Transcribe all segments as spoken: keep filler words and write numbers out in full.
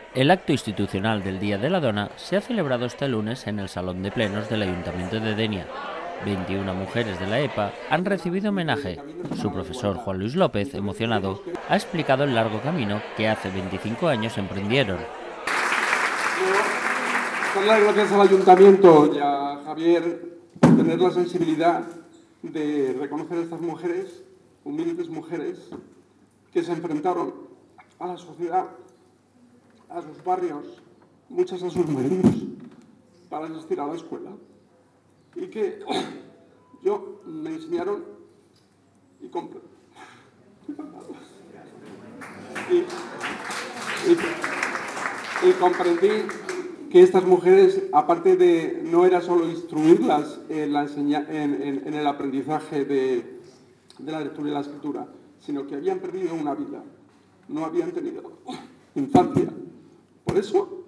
El acto institucional del Día de la Dona se ha celebrado este lunes en el Salón de Plenos del Ayuntamiento de Denia. veintiuna mujeres de la E P A han recibido homenaje. Su profesor Juan Luis López, emocionado, ha explicado el largo camino que hace veinticinco años emprendieron. Darle las gracias al Ayuntamiento y a Javier por tener la sensibilidad de reconocer a estas mujeres, humildes mujeres, que se enfrentaron a la sociedad, a sus barrios, muchas a sus maridos, para asistir a la escuela. Y que yo me enseñaron y, compre y, y, y comprendí que estas mujeres, aparte de no era solo instruirlas en, la enseña, en, en, en el aprendizaje de, de la lectura y la escritura, sino que habían perdido una vida, no habían tenido infancia. Por eso,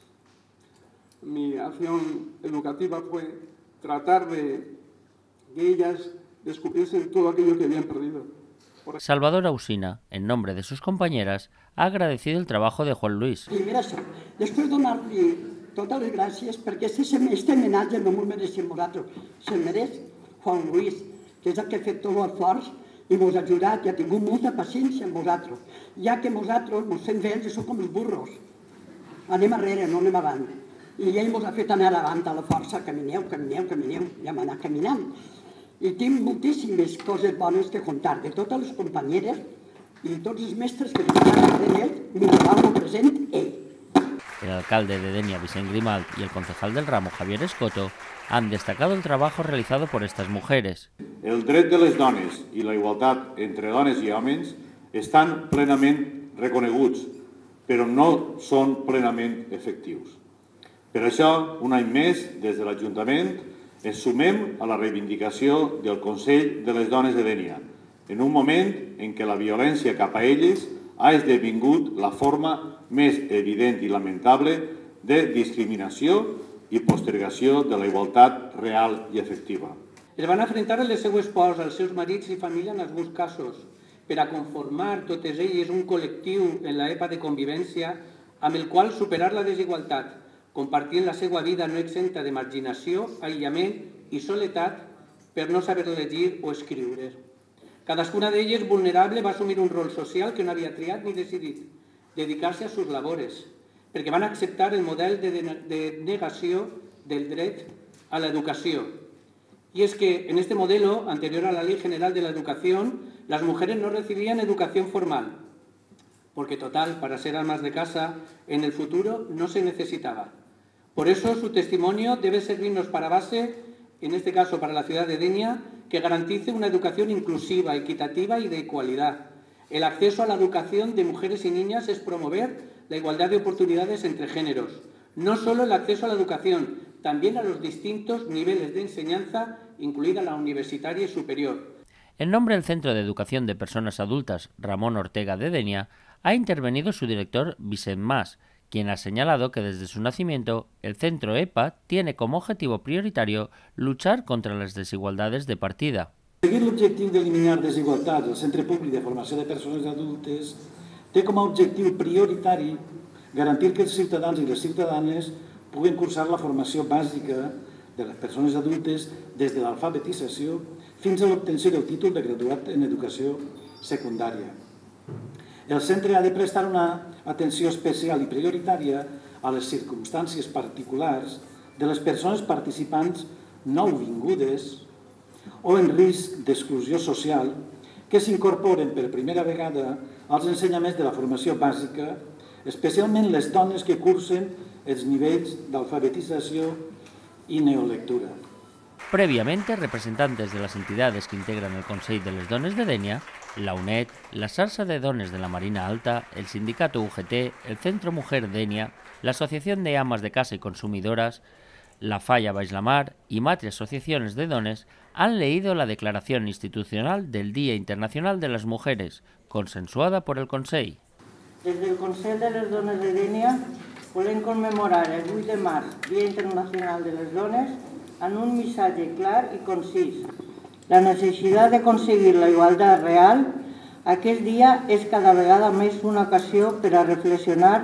mi acción educativa fue tratar de que ellas descubriesen todo aquello que habían perdido. Salvador Ausina, en nombre de sus compañeras, ha agradecido el trabajo de Juan Luis. Primera, després donar-li totes les gràcies perquè este homenatge no m'ho mereixem nosaltres, se'l mereix Juan Luis, que és el que ha fet tot l'esforç i ens ha ajudat i ha tingut molta paciència amb vosaltres, ja que nosaltres ens fem vells i som com els burros. Anem arrere, no anem avant. I ell ens ha fet anar avant a la força, camineu, camineu, camineu, i hem anat caminant. I tinc moltíssimes coses bones que contar de totes les companyeres i tots els mestres que estan darrere ell, mirant-lo present ell. El alcalde de Denia, Vicent Grimalt, y el concejal del ramo, Javier Escoto, han destacado el trabajo realizado por estas mujeres. El dret de les dones i la igualtat entre dones i homes estan plenament reconeguts, però no són plenament efectius. Per això, un any més, des de l'Ajuntament, ens sumem a la reivindicació del Consell de les Dones de Denia, en un moment en què la violència cap a elles ha esdevingut la forma més evident i lamentable de discriminació i postergació de la igualtat real i efectiva. Es van enfrontar les seues pors, als seus marits i família en alguns casos, per a conformar totes elles un col·lectiu en l'època de convivència amb el qual superar la desigualtat, compartint la seva vida no exenta de marginació, aïllament i soledat per no saber llegir o escriure. Cadascuna d'elles, vulnerable, va assumir un rol social que no havia triat ni decidit, dedicar-se a sus labores, perquè van acceptar el model de, de negació del dret a l'educació. Y es que en este modelo, anterior a la Ley General de la Educación, las mujeres no recibían educación formal, porque total, para ser amas de casa, en el futuro no se necesitaba. Por eso su testimonio debe servirnos para base, en este caso para la ciudad de Denia, que garantice una educación inclusiva, equitativa y de igualdad. El acceso a la educación de mujeres y niñas es promover la igualdad de oportunidades entre géneros. No solo el acceso a la educación, también a los distintos niveles de enseñanza, incluida la universitaria y superior. En nombre del Centro de Educación de Personas Adultas, Ramón Ortega de Denia, ha intervenido su director Vicent Mas, quien ha señalado que desde su nacimiento el centro E P A tiene como objetivo prioritario luchar contra las desigualdades de partida. Seguir l'objectiu d'eliminar desigualtats al Centre Públic de Formació de Persones Adultes té com a objectiu prioritari garantir que els ciutadans i les ciutadanes puguen cursar la formació bàsica de les persones adultes des de l'alfabetització fins a l'obtenció del títol de graduat en educació secundària. El centre ha de prestar una atenció especial i prioritària a les circumstàncies particulars de les persones participants nouvingudes o en risc d'exclusió social que s'incorporen per primera vegada als ensenyaments de la formació bàsica, especialment les dones que cursen els nivells d'alfabetització y neolectura. Previamente, representantes de las entidades que integran el Consell de les Dones de Denia, la UNED, la Sarsa de Dones de la Marina Alta, el Sindicato U G T, el Centro Mujer Denia, la Asociación de Amas de Casa y Consumidoras, la Falla Baix la Mar y más asociaciones de dones han leído la Declaración Institucional del Día Internacional de las Mujeres, consensuada por el Consell. Des del Consell de les Dones de Denia volem conmemorar el vuit de març, Dia Internacional de les Dones, en un missatge clar i concís. La necessitat d'aconseguir la igualtat real, aquest dia és cada vegada més una ocasió per a reflexionar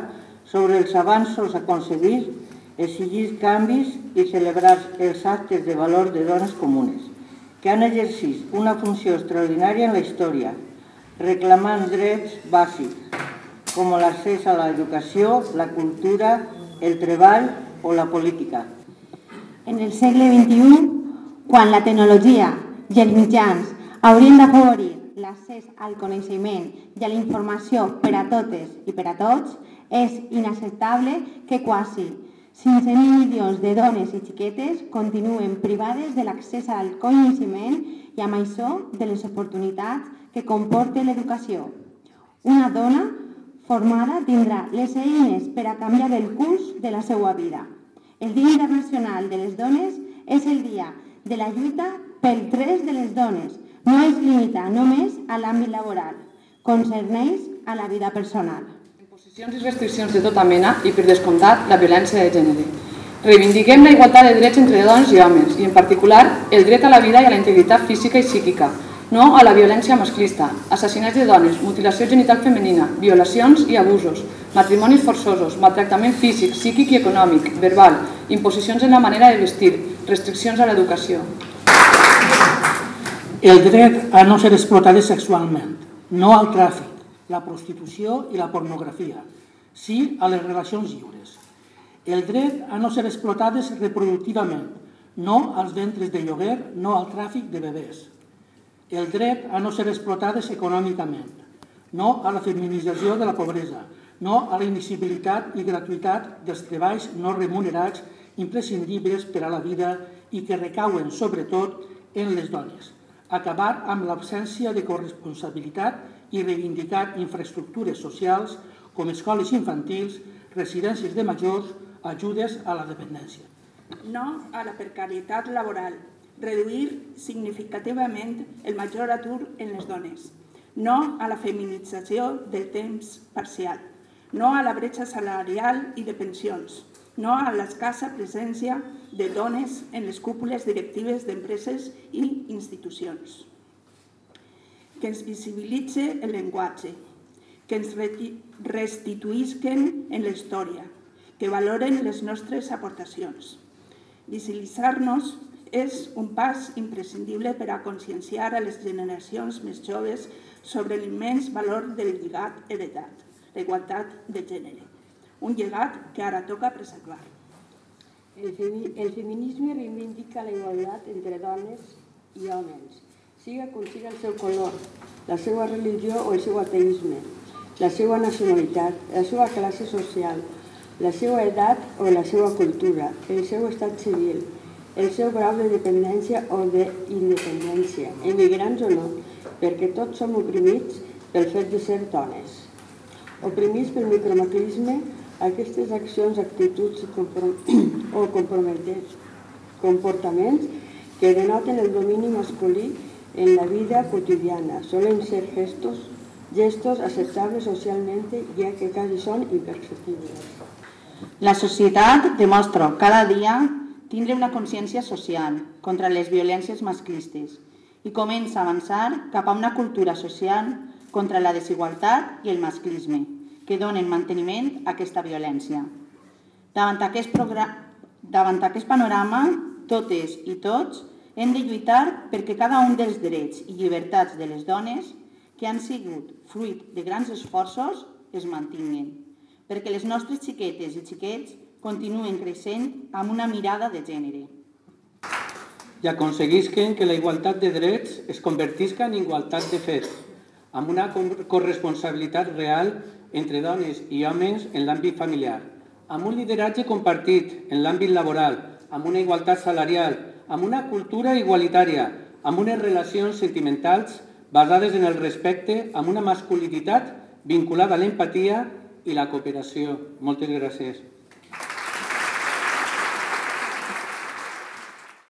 sobre els avanços aconseguits, exigir canvis i celebrar els actes de valor de dones comunes, que han exercit una funció extraordinària en la història, reclamant drets bàsics, com l'accés a l'educació, la cultura, el treball o la política. En el segle vint-i-u, quan la tecnologia i els mitjans haurien d'afavorir l'accés al coneixement i a la informació per a totes i per a tots, és inacceptable que quasi cinc mil milions de dones i xiquetes continuen privades de l'accés al coneixement i amb això de les oportunitats que comporta l'educació. Una dona formada tindrà les eines per a canviar el curs de la seva vida. El Dia Internacional de les Dones és el dia de la lluita pel dret de les dones. No es limita només a l'àmbit laboral, concerneix a la vida personal. Imposicions i restriccions de tota mena i, per descomptat, la violència de gènere. Reivindiquem la igualtat de drets entre dones i homes i, en particular, el dret a la vida i a la integritat física i psíquica, no a la violència masclista, assassinats de dones, mutilació genital femenina, violacions i abusos, matrimonis forçosos, maltractament físic, psíquic i econòmic, verbal, imposicions en la manera de vestir, restriccions a l'educació. El dret a no ser explotades sexualment, no al tràfic, la prostitució i la pornografia, sí a les relacions lliures. El dret a no ser explotades reproductivament, no als ventres de lloguer, no al tràfic de bebès. El dret a no ser explotades econòmicament, no a la feminització de la pobresa, no a la invisibilitat i gratuïtat dels treballs no remunerats imprescindibles per a la vida i que recauen sobretot en les dones. Acabar amb l'absència de corresponsabilitat i reivindicar infraestructures socials com escoles infantils, residències de majors, ajudes a la dependència. No a la precarietat laboral, reduir significativament el major atur en les dones. No a la feminització del temps parcial. No a la bretxa salarial i de pensions. No a l'escassa presència de dones en les cúpules directives d'empreses i institucions. Que ens visibilitze el llenguatge, que ens restituïsquen en la història, que valoren les nostres aportacions. Visibilitzar-nos és un pas imprescindible per a conscienciar a les generacions més joves sobre l'immens valor del llegat heretat, la igualtat de gènere. Un llegat que ara toca preservar. El, femi el feminisme reivindica la igualtat entre dones i homes, siga com siga el seu color, la seva religió o el seu ateisme, la seva nacionalitat, la seva classe social, la seva edat o la seva cultura, el seu estat civil, el seu grau de dependència o d'independència, emigrants o no, perquè tots som oprimits pel fet de ser dones. Oprimits pel micromaclisme, aquestes accions, actituds o comportaments que denoten el domini masculí en la vida quotidiana solen ser gestos, gestos acceptables socialmente, ja que quasi són imperceptibles. La societat demostra cada dia tindre una consciència social contra les violències masclistes i comença a avançar cap a una cultura social contra la desigualtat i el masclisme, que donen manteniment a aquesta violència. Davant aquest, davant aquest panorama, totes i tots hem de lluitar perquè cada un dels drets i llibertats de les dones que han sigut fruit de grans esforços es mantinguin, perquè les nostres xiquetes i xiquets continuen creixent amb una mirada de gènere. I aconseguisquen que la igualtat de drets es convertisca en igualtat de fet, amb una corresponsabilitat real entre dones i homes en l'àmbit familiar, amb un lideratge compartit en l'àmbit laboral, amb una igualtat salarial, amb una cultura igualitària, amb unes relacions sentimentals basades en el respecte, amb una masculinitat vinculada a l'empatia i la cooperació. Moltes gràcies.